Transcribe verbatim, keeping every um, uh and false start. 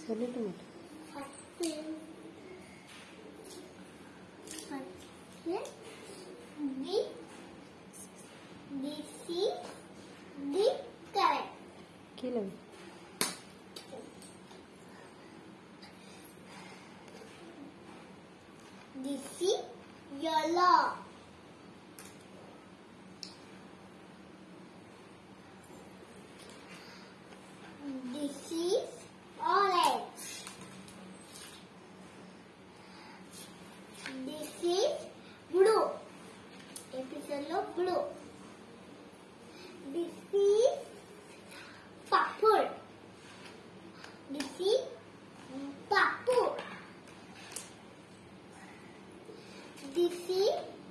சொல்லிட்டு மட்டும் கீழே This is yellow. This is orange. This is blue. Episode of blue. This is purple. This is purple. This is